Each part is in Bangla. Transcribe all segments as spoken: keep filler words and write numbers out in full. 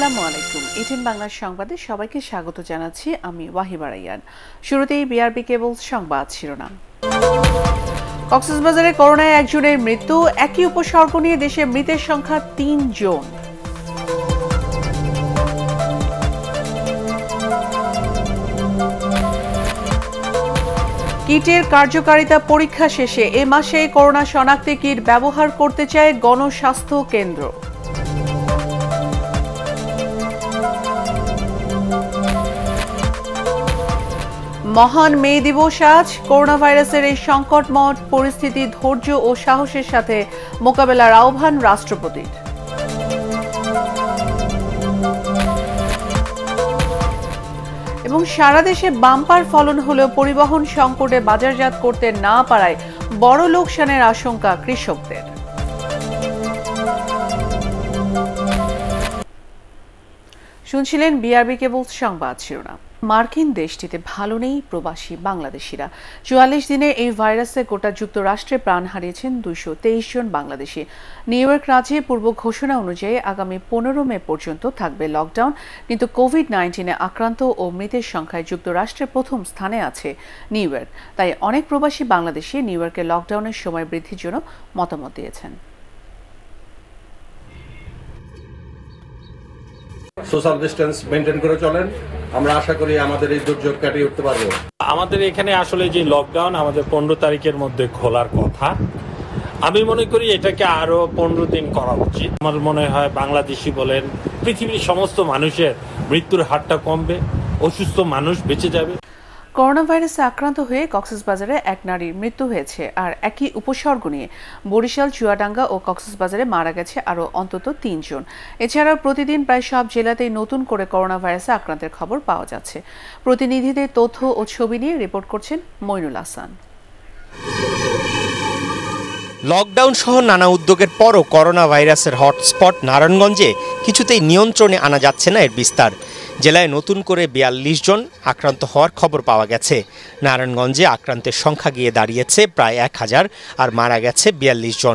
আসসালামু আলাইকুম। এটিএন বাংলার সংবাদে সবাইকে স্বাগত জানাচ্ছি। আমি ওয়াহিবা রাইয়ান। শুরুতেই বিআরবি কেবল সংবাদ শিরোনাম। কক্সবাজারে করোনায় একজনের মৃত্যু, একই উপসর্গ নিয়ে দেশে মৃতের সংখ্যা তিন জন। কিটের কার্যকারিতা পরীক্ষা শেষে এ মাসে করোনা শনাক্তে কিট ব্যবহার করতে চায় গণস্বাস্থ্য কেন্দ্র। মহান মে দিবস আজ। করোনা ভাইরাসের এই সংকটময় পরিস্থিতি ধৈর্য ও সাহসের সাথে মোকাবেলার আহ্বান রাষ্ট্রপতির। এবং সারা দেশে বাম্পার ফলন হলেও পরিবহন সংকটে বাজারজাত করতে না পারায় বড় লোকসানের আশঙ্কা কৃষকদের। শুনছিলেন বিআরবি কেবল সংবাদ শিরোনাম। মার্কিন দেশটিতে ভালো নেই প্রবাসী বাংলাদেশিরা। চুয়াল্লিশ দিনে এই ভাইরাসে গোটা যুক্তরাষ্ট্রে প্রাণ হারিয়েছেন দুইশো তেইশ জন বাংলাদেশি। নিউ ইয়র্ক রাজ্যে পূর্ব ঘোষণা অনুযায়ী আগামী পনেরো মে পর্যন্ত থাকবে লকডাউন, কিন্তু কোভিড নাইন্টিনে আক্রান্ত ও মৃতের সংখ্যায় যুক্তরাষ্ট্রে প্রথম স্থানে আছে নিউ ইয়র্ক। তাই অনেক প্রবাসী বাংলাদেশি নিউ ইয়র্কে লকডাউনের সময় বৃদ্ধির জন্য মতামত দিয়েছেন। সোশ্যাল ডিস্টেন্স মেনটেন করে চলেন, আমরা আশা করি আমাদের এই দুর্যোগ কাটিয়ে উঠতে পারবো। আমাদের এখানে আসলে যে লকডাউন আমাদের পনেরো তারিখের মধ্যে খোলার কথা, আমি মনে করি এটাকে আরো পনেরো দিন করা উচিত। আমার মনে হয় বাংলাদেশি বলেন পৃথিবীর সমস্ত মানুষের মৃত্যুর হারটা কমবে, অসুস্থ মানুষ বেঁচে যাবে। করোনা ভাইরাসে আক্রান্ত হয়ে কক্সবাজারে এক নারীর মৃত্যু হয়েছে, আর একই উপসর্গ নিয়ে বরিশাল, চুয়াডাঙ্গা ও কক্সবাজারে মারা গেছে আরও অন্তত তিনজন। এছাড়াও প্রতিদিন প্রায় সব জেলাতেই নতুন করে করোনা ভাইরাসে আক্রান্তের খবর পাওয়া যাচ্ছে। প্রতিনিধিদের তথ্য ও ছবি নিয়ে রিপোর্ট করছেন মইনুল হাসান। লকডাউন সহ নানা উদ্যোগের পরও করোনা ভাইরাসের হটস্পট নারায়ণগঞ্জে কিছুতেই নিয়ন্ত্রণে আনা যাচ্ছে না এর বিস্তার। জেলায় নতুন করে বিয়াল্লিশ জন আক্রান্ত হওয়ার খবর পাওয়া গেছে। নারায়ণগঞ্জে আক্রান্তের সংখ্যা গিয়ে দাঁড়িয়েছে প্রায় এক হাজার, আর মারা গেছে বিয়াল্লিশ জন।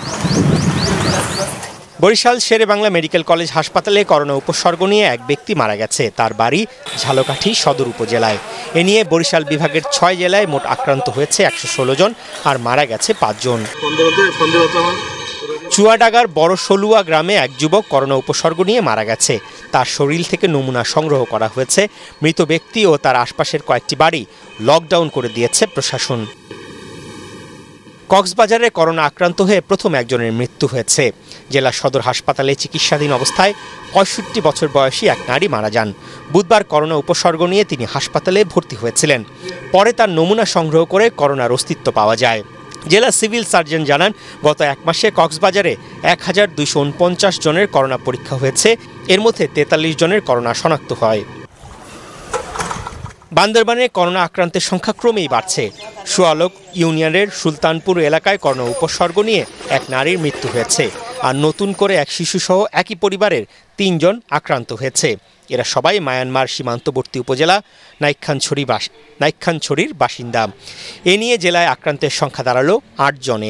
বরিশাল শেরেবাংলা মেডিকেল কলেজ হাসপাতালে করোনা উপসর্গ নিয়ে এক ব্যক্তি মারা গেছে। তার বাড়ি ঝালকাঠি সদর উপজেলায়। এ নিয়ে বরিশাল বিভাগের ছয় জেলায় মোট আক্রান্ত হয়েছে একশো ষোলো জন, আর মারা গেছে পাঁচজন। চুয়াডাঙ্গার বড় সলুয়া গ্রামে এক যুবক করোনা উপসর্গ নিয়ে মারা গেছে। তার শরীর থেকে নমুনা সংগ্রহ করা হয়েছে। মৃত ব্যক্তি ও তার আশপাশের কয়েকটি বাড়ি লকডাউন করে দিয়েছে প্রশাসন। কক্সবাজারে করোনা আক্রান্ত হয়ে প্রথম একজনের মৃত্যু হয়েছে। জেলা সদর হাসপাতালে চিকিৎসাধীন অবস্থায় পঁয়ষট্টি বছর বয়সী এক নারী মারা যান। বুধবার করোনা উপসর্গ নিয়ে তিনি হাসপাতালে ভর্তি হয়েছিলেন। পরে তার নমুনা সংগ্রহ করে করোনার অস্তিত্ব পাওয়া যায়। জেলা সিভিল সার্জন জানান, গত এক মাসে কক্সবাজারে এক হাজার দুইশো উনপঞ্চাশ জনের করোনা পরীক্ষা হয়েছে। এর মধ্যে তেতাল্লিশ জনের করোনা শনাক্ত হয়। বান্দরবানে করোনা আক্রান্তের সংখ্যা ক্রমেই বাড়ছে। সুয়ালক ইউনিয়নের সুলতানপুর এলাকায় করোনা উপসর্গ নিয়ে এক নারীর মৃত্যু হয়েছে, আর নতুন করে এক শিশুসহ একই পরিবারের তিনজন আক্রান্ত হয়েছে। এরা সবাই মায়ানমার সীমান্তবর্তী উপজেলা নাইক্ষ্যংছড়ি বাস নাইক্ষ্যংছড়ির বাসিন্দা। এ নিয়ে জেলায় আক্রান্তের সংখ্যা দাঁড়ালো আট জনে।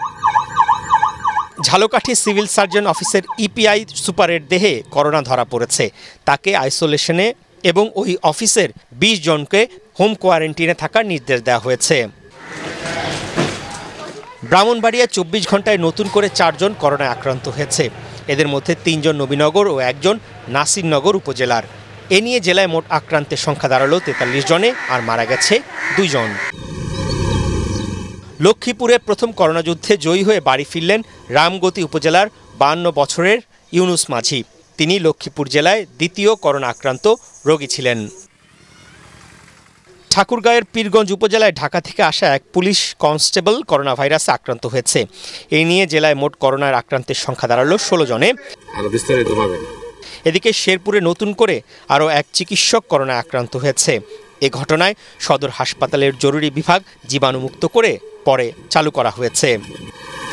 ঝালকাঠি সিভিল সার্জন অফিসের ইপিআই সুপারের দেহে করোনা ধরা পড়েছে। তাকে আইসোলেশনে এবং ওই অফিসের বিশ জনকে হোম কোয়ারেন্টিনে থাকার নির্দেশ দেওয়া হয়েছে। ব্রাহ্মণবাড়িয়া চব্বিশ ঘন্টায় নতুন করে চারজন করোনায় আক্রান্ত হয়েছে। এদের মধ্যে তিনজন নবীনগর ও একজন নাসিরনগর উপজেলার। এ নিয়ে জেলায় মোট আক্রান্তের সংখ্যা দাঁড়ালো তেতাল্লিশ জনে, আর মারা গেছে দুইজন। লক্ষ্মীপুরে প্রথম করোনা যুদ্ধে জয়ী হয়ে বাড়ি ফিরলেন রামগতি উপজেলার বাহান্ন বছরের ইউনুস মাঝি। তিনি লক্ষ্মীপুর জেলায় দ্বিতীয় করোনা আক্রান্ত রোগী ছিলেন। ঠাকুরগাঁয়ের পীরগঞ্জ উপজেলায় ঢাকা থেকে আসা এক পুলিশ কনস্টেবল করোনা ভাইরাসে আক্রান্ত হয়েছে। এই নিয়ে জেলায় মোট করোনার আক্রান্তের সংখ্যা দাঁড়ালো ষোলো জনে। এদিকে শেরপুরে নতুন করে আরও এক চিকিৎসক করোনায় আক্রান্ত হয়েছে। এ ঘটনায় সদর হাসপাতালের জরুরি বিভাগ জীবাণুমুক্ত করে পরে চালু করা হয়েছে।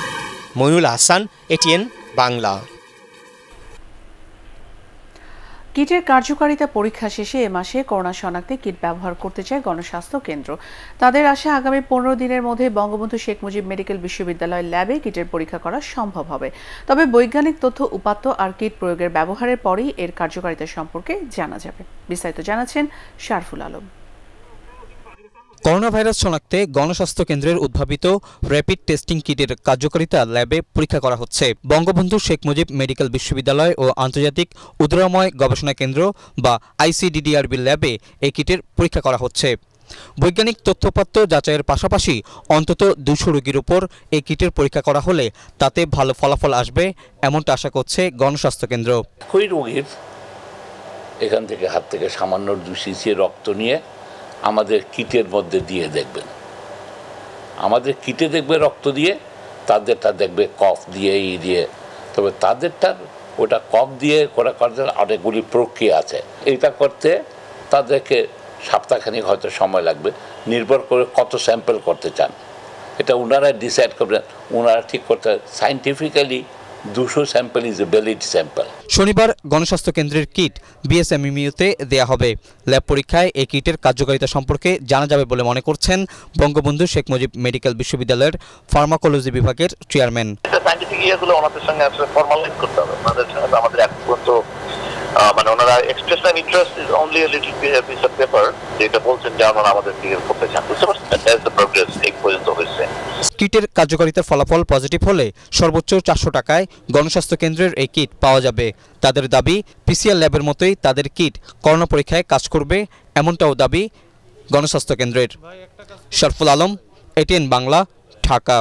মইনুল হাসান, এটিএন বাংলা। কিটের কার্যকারিতা পরীক্ষা শেষে এ মাসে করোনা শনাক্তে কিট ব্যবহার করতে চায় গণস্বাস্থ্য কেন্দ্র। তাদের আশা আগামী পনেরো দিনের মধ্যে বঙ্গবন্ধু শেখ মুজিব মেডিকেল বিশ্ববিদ্যালয় ল্যাবে কিটের পরীক্ষা করা সম্ভব হবে। তবে বৈজ্ঞানিক তথ্য উপাত্ত আর কিট প্রয়োগের ব্যবহারের পরেই এর কার্যকারিতা সম্পর্কে জানা যাবে। বিস্তারিত জানাচ্ছেন শারফুল আলম। করোনা ভাইরাস শনাক্তে গণস্বাস্থ্য কেন্দ্রের উদ্ভাবিত র্যাপিড টেস্টিং কিটের কার্যকারিতা ল্যাবে পরীক্ষা করা হচ্ছে। বঙ্গবন্ধু শেখ মুজিব মেডিকেল বিশ্ববিদ্যালয় ও আন্তর্জাতিক উদরাময় গবেষণা কেন্দ্র বা আইসিডিডিআরবি ল্যাবে এই কিটের পরীক্ষা করা হচ্ছে। বৈজ্ঞানিক তথ্যপত্র যাচাইয়ের পাশাপাশি অন্তত দুশো রোগীর উপর এই কিটের পরীক্ষা করা হলে তাতে ভালো ফলাফল আসবে এমনটা আশা করছে গণস্বাস্থ্য কেন্দ্র। ওই রোগীর এখান থেকে হাত থেকে সামান্য দু সিসি রক্ত নিয়ে আমাদের কিটের মধ্যে দিয়ে দেখবেন, আমাদের কিটে দেখবে রক্ত দিয়ে, তাদেরটা দেখবে কফ দিয়ে ই দিয়ে। তবে তাদেরটার ওটা কফ দিয়ে করা করতে অনেকগুলি প্রক্রিয়া আছে। এটা করতে তাদেরকে সপ্তাহখানিক হয়তো সময় লাগবে, নির্ভর করে কত স্যাম্পল করতে চান এটা ওনারা ডিসাইড করবেন। ওনারা ঠিক করতে সাইন্টিফিক্যালি দুশো sample is a valid sample. শনিবার গণস্বাস্থ্য কেন্দ্রের কিট বিএসএমইউতে দেয়া হবে। ল্যাব পরীক্ষায় এই কিটের কার্যকারিতা সম্পর্কে জানা যাবে বলে মনে করছেন বঙ্গবন্ধু শেখ মুজিব মেডিকেল বিশ্ববিদ্যালয়ের ফার্মাকোলজি বিভাগের চেয়ারম্যান। সায়েন্টিফিক ইয়েগুলো ওনাদের সঙ্গে আসলে ফর্মালাইজ করতে হবে। ওনাদের সঙ্গে আমাদের এখন পর্যন্ত মানে ওনারা expression interest is only a little piece of paper, যেটা বলছেন যে ওনারা আমাদের দিকে করতে চান। বুঝতে পারছেন, দ্যাটস দ্য প্রোগ্রেস এই পর্যন্ত হয়েছে। কিটের কার্যকারিতার ফলাফল পজিটিভ হলে সর্বোচ্চ চারশো টাকায় গণস্বাস্থ্য কেন্দ্রের এই কিট পাওয়া যাবে। তাদের দাবি পিসিআর ল্যাবের মতোই তাদের কিট করোনা পরীক্ষায় কাজ করবে, এমনটাও দাবি গণস্বাস্থ্য কেন্দ্রের। Sharful Alam, ATN Bangla, Dhaka.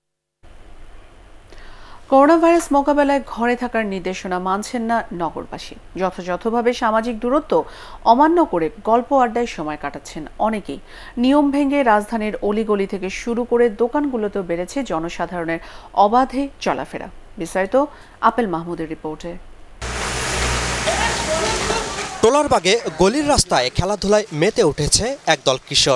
Corona virus মোকাবেলায় ঘরে থাকার নির্দেশনা মানছেন না নগরবাসী। যথাযথভাবে সামাজিক দূরত্ব অমান্য করে গল্প আড্ডায় সময় কাটাচ্ছেন অনেকেই। নিয়ম ভেঙে রাজধানীর অলিগলি থেকে শুরু করে দোকানগুলোতেও বেড়েছে জনসাধারণের অবাধে চলাফেরা। বিস্তারিত আপেল মাহমুদের রিপোর্টে। টোলারবাগে গলির রাস্তায় খেলাধুলায় মেতে উঠেছে একদল কিশোর।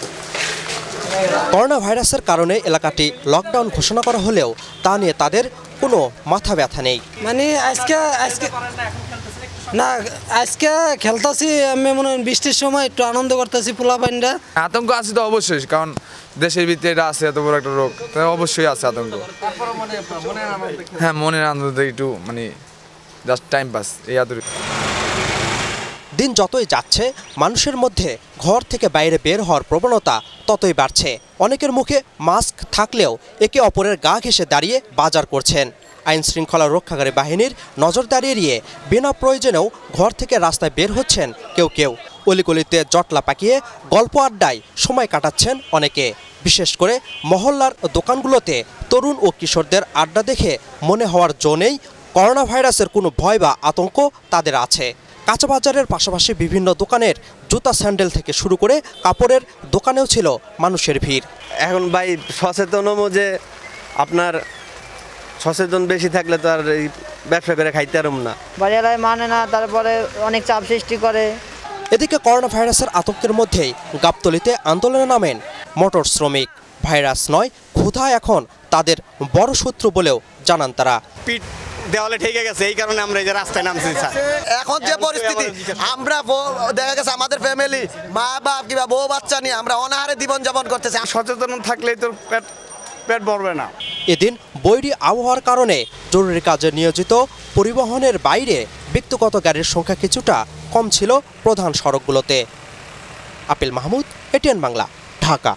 করোনা ভাইরাসের কারণে এলাকাটি লকডাউন ঘোষণা করা হলেও তা নিয়ে তাদের কোনো মাথা ব্যথা নেই। মানে আজকে আজকে না আজকে খেলতেছি, আমি মনে হয় বৃষ্টির সময় একটু আনন্দ করতেছি। পোলা পাইন্ডা আতঙ্ক আছে তো অবশ্যই, কারণ দেশের ভিতরে এটা আছে, এত বড় একটা রোগ, অবশ্যই আছে আতঙ্ক। হ্যাঁ, মনের আনন্দ একটু মানে জাস্ট টাইম পাস এই এত। দিন যতই যাচ্ছে মানুষের মধ্যে ঘর থেকে বাইরে বের হওয়ার প্রবণতা ততই বাড়ছে। অনেকের মুখে মাস্ক থাকলেও একে অপরের গা ঘেঁষে দাঁড়িয়ে বাজার করছেন। আইন শৃঙ্খলা রক্ষাকারী বাহিনীর নজরদারি এড়িয়ে বিনা প্রয়োজনেও ঘর থেকে রাস্তায় বের হচ্ছেন কেউ কেউ। অলিগলিতে জটলা পাকিয়ে গল্প আড্ডায় সময় কাটাচ্ছেন অনেকে। বিশেষ করে মহল্লার দোকানগুলোতে তরুণ ও কিশোরদের আড্ডা দেখে মনে হওয়ার জো নেই করোনা ভাইরাসের কোনো ভয় বা আতঙ্ক তাদের আছে। কাঁচা বাজারের পাশাপাশি বিভিন্ন দোকানের জুতা স্যান্ডেল থেকে শুরু করে কাপড়ের দোকানেও ছিল মানুষের ভিড়। এখন ভাই সচেতনও যে আপনার সচেতন বেশি থাকলে তো আর এই ব্যবসা করে খাইতে পারব না। বাড়িওয়ালায় মানে না, তারপরে অনেক চাপ সৃষ্টি করে। এদিকে করোনা ভাইরাসের আতঙ্কের মধ্যেই গাবতলীতে আন্দোলনে নামেন মোটর শ্রমিক। ভাইরাস নয়, ক্ষুধা এখন তাদের বড় শত্রু বলেও জানান তারা। পিঠ দেওয়ালে ঠেকে গেছে, এই কারণে আমরা এই যে রাস্তায় নামছি। এখন যে পরিস্থিতি, আমরা দেখা গেছে আমাদের ফ্যামিলি মা বাপ কিংবা বউ বাচ্চা নিয়ে আমরা অনাহারে জীবন যাপন করতেছি। সচেতন থাকলেই তোর পেট পেট ভরবে না। এদিন বৈরী আবহাওয়ার কারণে জরুরি কাজে নিয়োজিত পরিবহনের বাইরে ব্যক্তিগত গাড়ির সংখ্যা কিছুটা কম ছিল প্রধান সড়কগুলোতে। আপেল মাহমুদ, এটিএন বাংলা, ঢাকা।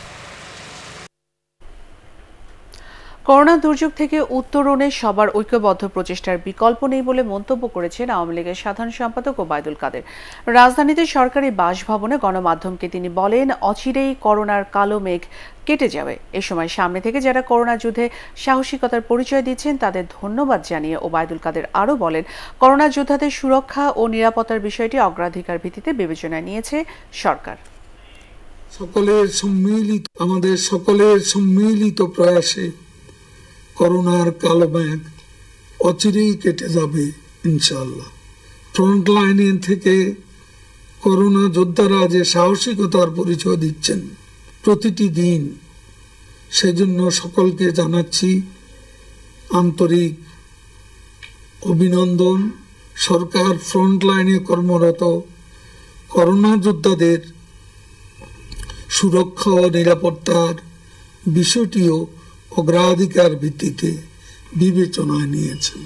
করোনা দুর্যোগ থেকে উত্তরণে সবার ঐক্যবদ্ধ প্রচেষ্টার বিকল্প নেই বলে মন্তব্য করেছেন আওয়ামী লীগের সাধারণ সম্পাদক ওবায়দুল কাদের। রাজধানীতে সরকারি বাসভবনে গণমাধ্যমকে তিনি বলেন, অচিরেই করোনার কালো মেঘ কেটে যাবে। এ সময় সামনে থেকে যারা করোনা যুদ্ধে সাহসিকতার পরিচয় দিচ্ছেন তাদের ধন্যবাদ জানিয়ে ওবায়দুল কাদের আরও বলেন, করোনা যোদ্ধাদের সুরক্ষা ও নিরাপত্তার বিষয়টি অগ্রাধিকার ভিত্তিতে বিবেচনায় নিয়েছে সরকার। সকলের সম্মিলিত আমাদের সকলের সম্মিলিত প্রয়াসে করোনার কালো মেঘ অচিরেই কেটে যাবে ইনশাআল্লাহ। ফ্রন্ট লাইনে থেকে করোনা যোদ্ধারা যে সাহসিকতার পরিচয় দিচ্ছেন প্রতিটি দিন, সেজন্য সকলকে জানাচ্ছি আন্তরিক অভিনন্দন সরকার ফ্রন্টলাইনে কর্মরত করোনা যোদ্ধাদের সুরক্ষা ও নিরাপত্তার বিষয়টিও অগ্রাধিকার ভিত্তিতে বিবেচনায় নিয়েছে।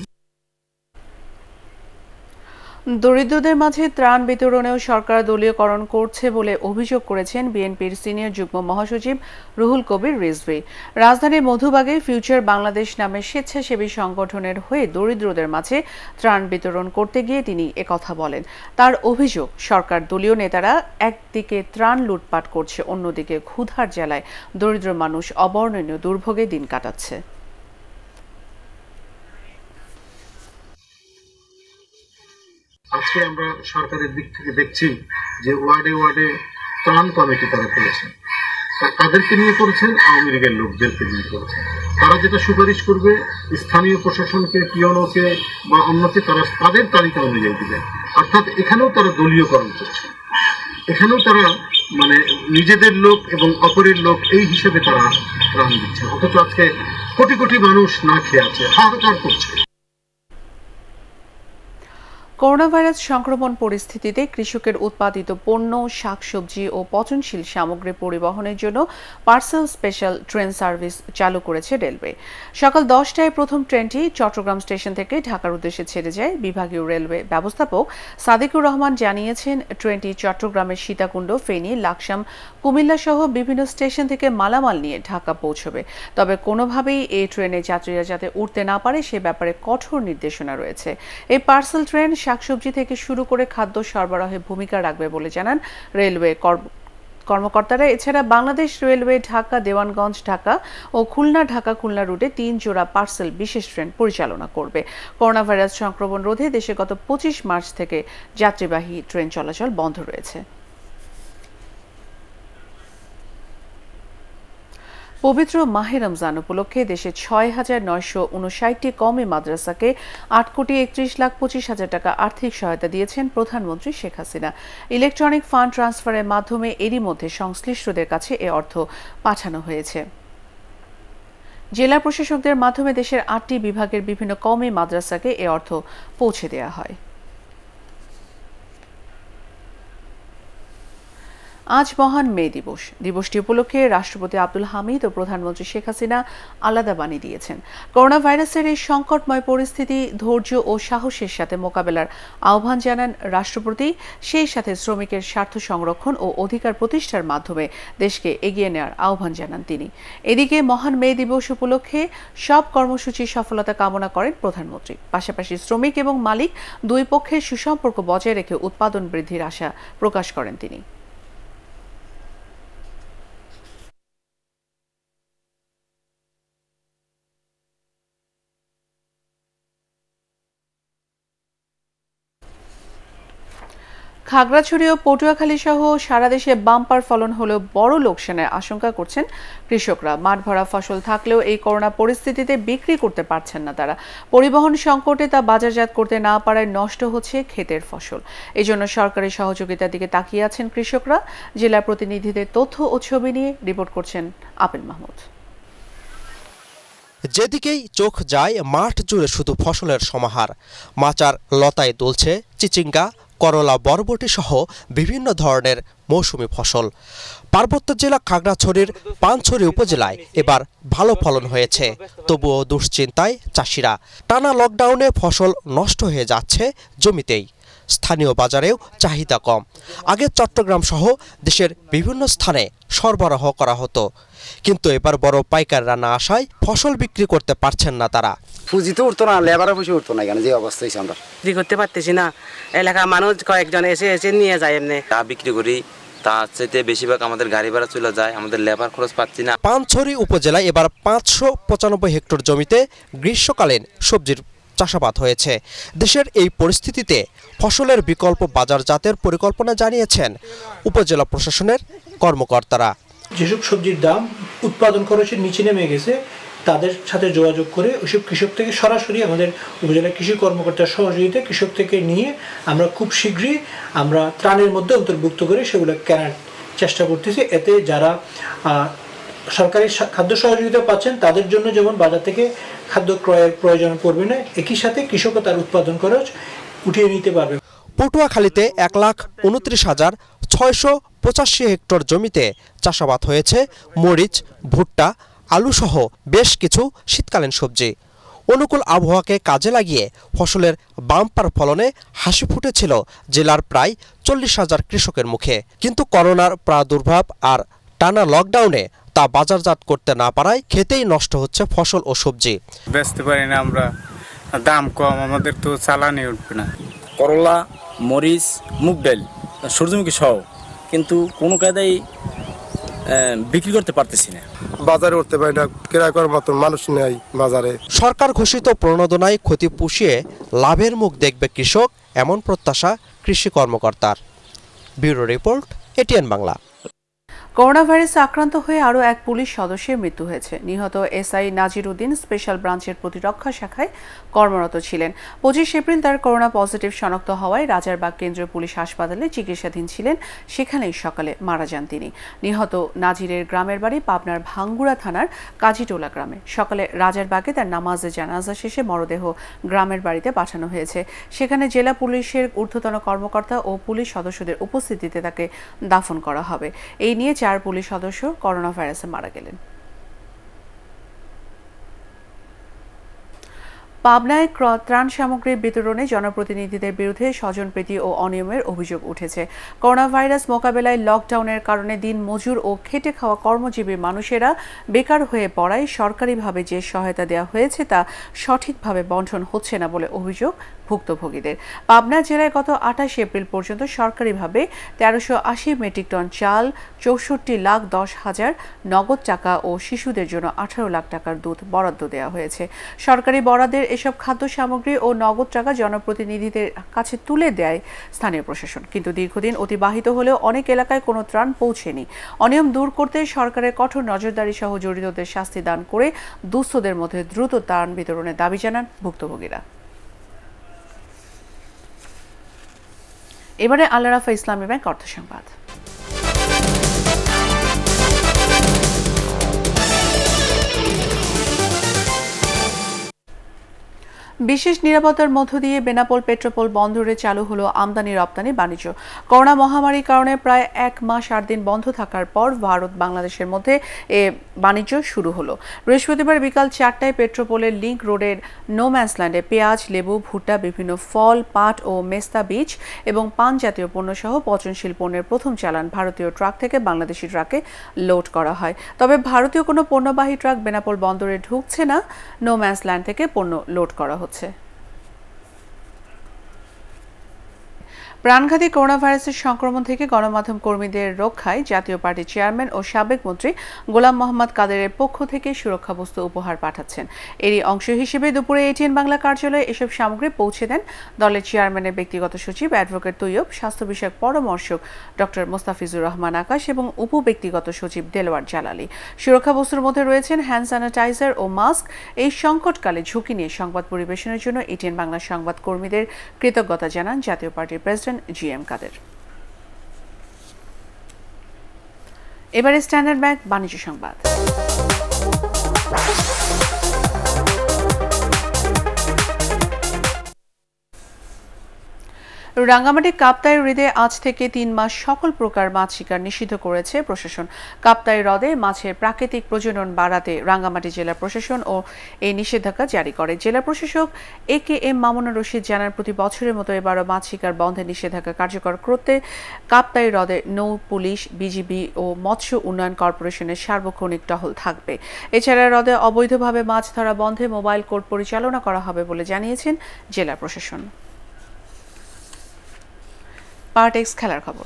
দরিদ্রদের মাঝে ত্রাণ বিতরণেও সরকার দলীয়করণ করছে বলে অভিযোগ করেছেন বিএনপির সিনিয়র যুগ্ম মহাসচিব রুহুল কবির রিজভী। রাজধানীর মধুবাগে ফিউচার বাংলাদেশ নামে স্বেচ্ছাসেবী সংগঠনের হয়ে দরিদ্রদের মাঝে ত্রাণ বিতরণ করতে গিয়ে তিনি একথা বলেন। তার অভিযোগ, সরকার দলীয় নেতারা একদিকে ত্রাণ লুটপাট করছে, অন্যদিকে ক্ষুধার জ্বালায় দরিদ্র মানুষ অবর্ণনীয় দুর্ভোগে দিন কাটাচ্ছে। আজকে আমরা সরকারের দিক থেকে দেখছি যে ওয়ার্ডে ওয়ার্ডে ত্রাণ কমিটি তারা করেছেন, তাদেরকে নিয়ে করেছেন, আওয়ামী লীগের লোকদেরকে নিয়ে করেছেন। তারা যেটা সুপারিশ করবে স্থানীয় প্রশাসনকে, পিওনকে বা অন্যকে, তারা তাদের তালিকা অনুযায়ী দিবেন। অর্থাৎ এখানেও তারা দলীয়করণ করছে, এখানেও তারা মানে নিজেদের লোক এবং অপরের লোক এই হিসেবে তারা ত্রাণ দিচ্ছে, অথচ আজকে কোটি কোটি মানুষ না খেয়ে আছে, হাহাকার করছে। করোনা ভাইরাস সংক্রমণ পরিস্থিতিতে কৃষকের উৎপাদিত পণ্য, শাকসবজি ও পচনশীল সামগ্রী পরিবহনের জন্য পার্সেল স্পেশাল ট্রেন সার্ভিস চালু করেছে রেলওয়ে। সকাল দশটায় প্রথম ট্রেনটি চট্টগ্রাম স্টেশন থেকে ঢাকার উদ্দেশ্যে ছেড়ে যায়। বিভাগীয় রেলওয়ে ব্যবস্থাপক সাদিকুর রহমান জানিয়েছেন, ট্রেনটি চট্টগ্রামের সীতাকুণ্ড, ফেনী, লাকসাম, কুমিল্লা সহ বিভিন্ন স্টেশন থেকে মালামাল নিয়ে ঢাকা পৌঁছবে। তবে কোনোভাবেই এই ট্রেনে যাত্রীরা যাতে উঠতে না পারে সে ব্যাপারে কঠোর নির্দেশনা রয়েছে। এই পার্সেল ট্রেন শাকসবজি থেকে শুরু করে খাদ্য সরবরাহে ভূমিকা রাখবে বলে জানান রেলওয়ে কর্মকর্তারা। এছাড়া বাংলাদেশ রেলওয়ে ঢাকা, দেওয়ানগঞ্জ ঢাকা ও খুলনা ঢাকা খুলনা রুটে তিন জোড়া পার্সেল বিশেষ ট্রেন পরিচালনা করবে। করোনা ভাইরাস সংক্রমণ রোধে দেশে গত পঁচিশ মার্চ থেকে যাত্রীবাহী ট্রেন চলাচল বন্ধ রয়েছে। পবিত্র মাহে রমজান উপলক্ষে দেশে ছয় হাজার নয়শো উনষাটটি কওমি মাদ্রাসাকে আট কোটি একত্রিশ লাখ পঁচিশ হাজার টাকা আর্থিক সহায়তা দিয়েছেন প্রধানমন্ত্রী শেখ হাসিনা। ইলেকট্রনিক ফান্ড ট্রান্সফারের মাধ্যমে এরই মধ্যে সংশ্লিষ্টদের কাছে এ অর্থ পাঠানো হয়েছে। জেলা প্রশাসকদের মাধ্যমে দেশের আটটি বিভাগের বিভিন্ন কওমি মাদ্রাসাকে এ অর্থ পৌঁছে দেওয়া হয়। আজ মহান মে দিবস। দিবসটি উপলক্ষে রাষ্ট্রপতি আব্দুল হামিদ ও প্রধানমন্ত্রী শেখ হাসিনা আলাদা বাণী দিয়েছেন। করোনা ভাইরাসের এই সংকটময় পরিস্থিতি ধৈর্য ও সাহসের সাথে মোকাবেলার আহ্বান জানান রাষ্ট্রপতি। সেই সাথে শ্রমিকের স্বার্থ সংরক্ষণ ও অধিকার প্রতিষ্ঠার মাধ্যমে দেশকে এগিয়ে নেওয়ার আহ্বান জানান তিনি। এদিকে মহান মে দিবস উপলক্ষে সব কর্মসূচির সফলতা কামনা করেন প্রধানমন্ত্রী। পাশাপাশি শ্রমিক এবং মালিক দুই পক্ষের সুসম্পর্ক বজায় রেখে উৎপাদন বৃদ্ধির আশা প্রকাশ করেন তিনি। খাগড়াছড়ি ও পটুয়াখালী সহ সারা দেশে বাম্পার ফলন হলেও বড় লোকসানের আশঙ্কা করছেন কৃষকরা। মাঠ ভরা ফসল থাকলেও এই করোনা পরিস্থিতিতে বিক্রি করতে পারছেন না তারা। পরিবহন সংকটে তা বাজারজাত করতে না পারায় নষ্ট হচ্ছে ক্ষেতের ফসল। এজন্য সরকারি সহযোগিতার দিকে তাকিয়ে আছেন কৃষকরা। জেলা প্রতিনিধিদের তথ্য ও ছবি নিয়ে রিপোর্ট করছেন আপিল মাহমুদ। যেদিকেই চোখ যায় মাঠ জুড়ে শুধু ফসলের সমাহার। মাচার লতায় দুলছে চিচিঙ্গা, করলা, বরবটি সহ বিভিন্ন ধরনের মৌসুমি ফসল। পার্বত্য জেলা খাগড়াছড়ির পানছড়ি উপজেলায় এবার ভালো ফলন হয়েছে, তবুও দুশ্চিন্তায় চাষিরা। টানা লকডাউনে ফসল নষ্ট হয়ে যাচ্ছে জমিতেই। স্থানীয় বাজারেও চাহিদা কম। আগে চট্টগ্রাম সহ দেশের বিভিন্ন স্থানে সরবরাহ করা হতো, কিন্তু এবার বড় পাইকাররা না আসায় ফসল বিক্রি করতে পারছেন না তারা। পুঁজি তো উঠতো না, লেবারও পুঁজি উঠতো না, এখানে যে অবস্থা হয়েছে আমরা বিক্রি করতে পারতেছি না। এলাকার মানুষ কয়েকজন এসে এসে নিয়ে যায়, এমনি তা বিক্রি করি, তার চাইতে বেশিরভাগ আমাদের গাড়ি ভাড়া চলে যায়, আমাদের লেবার খরচ পাচ্ছি না। পানছড়ি উপজেলায় এবার পাঁচশো পঁচানব্বই হেক্টর জমিতে গ্রীষ্মকালীন সবজির চাষাবাদ হয়েছে। দেশের এই পরিস্থিতিতে ফসলের বিকল্প বাজারজাতের পরিকল্পনা জানিয়েছেন উপজেলা প্রশাসনের কর্মকর্তারা। যেসব সবজির দাম উৎপাদন খরচের নিচে নেমে গেছে তাদের সাথে যোগাযোগ করে ওইসব কৃষক থেকে সরাসরি আমাদের উপজেলা কৃষি কর্মকর্তার সহযোগিতায় কৃষক থেকে নিয়ে আমরা খুব শীঘ্রই আমরা ত্রাণের মধ্যে অন্তর্ভুক্ত করে সেগুলো কেনার চেষ্টা করতেছি। এতে যারা সরকারি খাদ্য সহযোগিতা পাচ্ছেন তাদের জন্য যেমন বাজার থেকে খাদ্য ক্রয়ের প্রয়োজন পড়বে না, একই সাথে কৃষকও তার উৎপাদন খরচ উঠিয়ে নিতে পারবে। পটুয়াখালীতে এক লাখ উনত্রিশ হাজার ছয়শো পঁচাশি হেক্টর জমিতে চাষাবাদ হয়েছে মরিচ, ভুট্টা, আলুসহ বেশ কিছু শীতকালীন সবজি। অনুকূল আবহাওয়াকে কাজে লাগিয়ে ফসলের বাম্পার ফলনে হাসি ফুটেছিল জেলার প্রায় চল্লিশ হাজার কৃষকের মুখে। কিন্তু করোনার প্রাদুর্ভাব আর টানা লকডাউনে তা বাজারজাত করতে না পারায় খেতেই নষ্ট হচ্ছে ফসল ও সবজি। বেচতে পারি না আমরা, দাম কম, আমাদের তো চালানি উঠবে না। করলা, মরিচ, মুগ ডাল, সূর্যমুখী সহ, কিন্তু কোনো কায়দায় বিক্রি করতে পারতেছি না, বাজারে উঠতে পারি না, ক্রয় করার মতো মানুষ নেই বাজারে। সরকার ঘোষিত প্রণোদনায় ক্ষতি পুষিয়ে লাভের মুখ দেখবে কৃষক, এমন প্রত্যাশা কৃষি কর্মকর্তার। Bureau report, ATN Bangla. Corona ভাইরাসে আক্রান্ত হয়ে আরও এক পুলিশ সদস্যের মৃত্যু হয়েছে। নিহত এসআই নাজির উদ্দিন স্পেশাল ব্রাঞ্চের প্রতিরক্ষা শাখায় কর্মরত ছিলেন। পঁচিশ এপ্রিল তার করোনা পজিটিভ শনাক্ত হওয়ায় রাজারবাগ কেন্দ্রীয় পুলিশ হাসপাতালে চিকিৎসাধীন ছিলেন, সেখানেই সকালে মারা যান তিনি। নিহত নাজিরের গ্রামের বাড়ি পাবনার ভাঙ্গুড়া থানার কাজীটোলা গ্রামে। সকালে রাজারবাগে তার নামাজে জানাজা শেষে মরদেহ গ্রামের বাড়িতে পাঠানো হয়েছে। সেখানে জেলা পুলিশের ঊর্ধ্বতন কর্মকর্তা ও পুলিশ সদস্যদের উপস্থিতিতে তাকে দাফন করা হবে। এই নিয়ে চার পুলিশ সদস্য করোনা ভাইরাসে মারা গেলেন। পাবনায় ত্রাণ সামগ্রী বিতরণে জনপ্রতিনিধিদের বিরুদ্ধে স্বজনপ্রীতি ও অনিয়মের অভিযোগ উঠেছে। করোনা ভাইরাস মোকাবেলায় লকডাউনের কারণে দিন মজুর ও খেটে খাওয়া কর্মজীবী মানুষেরা বেকার হয়ে পড়ায় সরকারিভাবে যে সহায়তা দেওয়া হয়েছে তা সঠিকভাবে বণ্টন হচ্ছে না বলে অভিযোগ ভুক্তভোগীদের। পাবনা জেলায় গত আঠাশ এপ্রিল পর্যন্ত সরকারিভাবে তেরোশো আশি মেট্রিক টন চাল, চৌষট্টি লাখ দশ হাজার নগদ টাকা ও শিশুদের জন্য আঠারো লাখ টাকার দুধ বরাদ্দ দেওয়া হয়েছে। সরকারি বরাদ্দের এসব খাদ্য সামগ্রী ও নগদ টাকা জনপ্রতিনিধিদের কাছে তুলে দেয় স্থানীয় প্রশাসন, কিন্তু দীর্ঘদিন অতিবাহিত হলেও অনেক এলাকায় কোনো ত্রাণ পৌঁছেনি। অনিয়ম দূর করতে সরকারের কঠোর নজরদারি সহ জড়িতদের শাস্তি দান করে দুস্থদের মধ্যে দ্রুত ত্রাণ বিতরণের দাবি জানান ভুক্তভোগীরা। এবারে আল রাফা ইসলামী ব্যাংক অর্থ সংবাদ। বিশেষ নিরাপত্তার মধ্য দিয়ে বেনাপোল পেট্রোপোল বন্দরে চালু হলো আমদানি রপ্তানি বাণিজ্য। করোনা মহামারীর কারণে প্রায় এক মাস আট দিন বন্ধ থাকার পর ভারত বাংলাদেশের মধ্যে এ বাণিজ্য শুরু হলো। বৃহস্পতিবার বিকাল চারটায় পেট্রোপোলের লিংক রোডের নোম্যান্সল্যান্ডে পেঁয়াজ, লেবু, ভুট্টা, বিভিন্ন ফল, পাট ও মেস্তা বীজ এবং পান জাতীয় পণ্য সহ পচনশীল পণ্যের প্রথম চালান ভারতীয় ট্রাক থেকে বাংলাদেশি ট্রাকে লোড করা হয়। তবে ভারতীয় কোনো পণ্যবাহী ট্রাক বেনাপোল বন্দরে ঢুকছে না, নোম্যান্সল্যান্ড থেকে পণ্য লোড করা হচ্ছে। প্রাণঘাতী করোনা ভাইরাসের সংক্রমণ থেকে গণমাধ্যম কর্মীদের রক্ষায় জাতীয় পার্টির চেয়ারম্যান ও সাবেক মন্ত্রী গোলাম মোহাম্মদ কাদেরের পক্ষ থেকে সুরক্ষা বস্তু উপহার পাঠাচ্ছেন। এরই অংশ হিসেবে দুপুরে এটিএন বাংলা কার্যালয়ে এসব সামগ্রী পৌঁছে দেন দলের চেয়ারম্যানের ব্যক্তিগত সচিব অ্যাডভোকেট তৈয়ব, স্বাস্থ্য বিষয়ক পরামর্শক ডক্টর মোস্তাফিজুর রহমান আকাশ এবং উপ ব্যক্তিগত সচিব দেলোয়ার জালালি। সুরক্ষা বস্তুর মধ্যে রয়েছেন হ্যান্ড স্যানিটাইজার ও মাস্ক। এই সংকটকালে ঝুঁকি নিয়ে সংবাদ পরিবেশনের জন্য এটিএন বাংলা সংবাদ কর্মীদের কৃতজ্ঞতা জানান জাতীয় পার্টির প্রেসিডেন্ট জি এম কাদের। এবারে স্ট্যান্ডার্ড ব্যাংক বাণিজ্য সংবাদ। রাঙ্গামাটি কাপ্তাই হ্রদে আজ থেকে তিন মাস সকল প্রকার মাছ শিকার নিষিদ্ধ করেছে প্রশাসন। কাপ্তাই হ্রদে মাছের প্রাকৃতিক প্রজনন বাড়াতে রাঙ্গামাটি জেলা প্রশাসন ও এই নিষেধাজ্ঞা জারি করে। জেলা প্রশাসক A K M Mamunur Rashid জানান, প্রতি বছরের মতো এবারও মাছ শিকার বন্ধের নিষেধাজ্ঞা কার্যকর করতে কাপ্তাই হ্রদে নৌ পুলিশ, বিজিবি ও মৎস্য উন্নয়ন কর্পোরেশনের সার্বক্ষণিক টহল থাকবে। এছাড়া হ্রদে অবৈধভাবে মাছ ধরা বন্ধে মোবাইল কোর্ট পরিচালনা করা হবে বলে জানিয়েছেন জেলা প্রশাসন। পার্টেক্স খেলার খবর।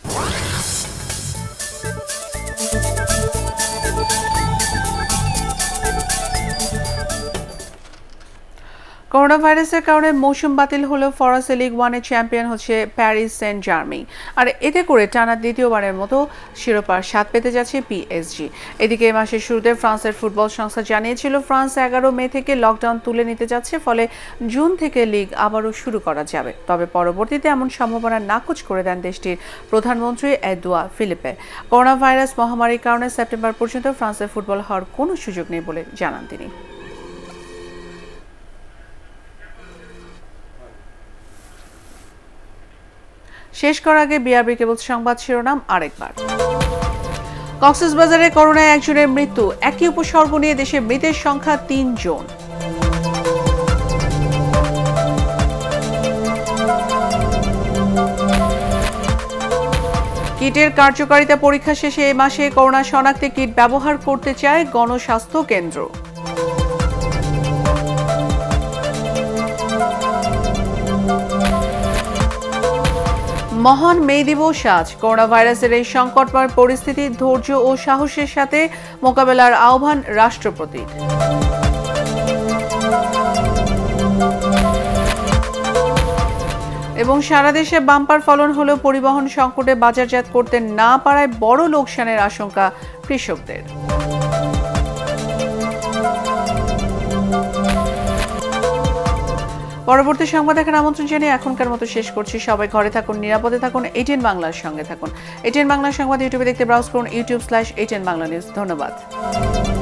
করোনা ভাইরাসের কারণে মৌসুম বাতিল হলেও ফরাসি লিগ ওয়ানের চ্যাম্পিয়ন হচ্ছে প্যারিস সেন্ট জার্মেই। আর এতে করে টানা দ্বিতীয়বারের মতো শিরোপার স্বাদ পেতে যাচ্ছে পিএসজি। এদিকে এই মাসের শুরুতে ফ্রান্সের ফুটবল সংস্থা জানিয়েছিল ফ্রান্স এগারো মে থেকে লকডাউন তুলে নিতে যাচ্ছে, ফলে জুন থেকে লিগ আবারও শুরু করা যাবে। তবে পরবর্তীতে এমন সম্ভাবনা নাকচ করে দেন দেশটির প্রধানমন্ত্রী এদুয়া ফিলিপে। করোনা ভাইরাস মহামারীর কারণে সেপ্টেম্বর পর্যন্ত ফ্রান্সের ফুটবল হওয়ার কোনো সুযোগ নেই বলে জানান তিনি। শেষ করার আগে বিআরবি কেবল সংবাদ শিরোনাম আরেকবার। কক্সবাজারে করোনায় একজনের মৃত্যু, একই উপসর্গ নিয়ে দেশে মৃতের সংখ্যা তিন জন। কিটের কার্যকারিতা পরীক্ষা শেষে এ মাসে করোনা শনাক্তে কিট ব্যবহার করতে চায় গণস্বাস্থ্য কেন্দ্র। মহান মে দিবস আজ। করোনা ভাইরাসের এই সংকটময় পরিস্থিতি ধৈর্য ও সাহসের সাথে মোকাবেলার আহ্বান রাষ্ট্রপতির। এবং সারা দেশে বাম্পার ফলন হলেও পরিবহন সংকটে বাজারজাত করতে না পারায় বড় লোকসানের আশঙ্কা কৃষকদের। পরবর্তী সংবাদ দেখার আমন্ত্রণ জানিয়ে এখনকার মতো শেষ করছি। সবাই ঘরে থাকুন, নিরাপদে থাকুন, এটিএন বাংলার সঙ্গে থাকুন। এটিএন বাংলা সংবাদ ইউটিউবে দেখতে ব্রাউজ করুন YouTube slash ATN Bangla news. ধন্যবাদ।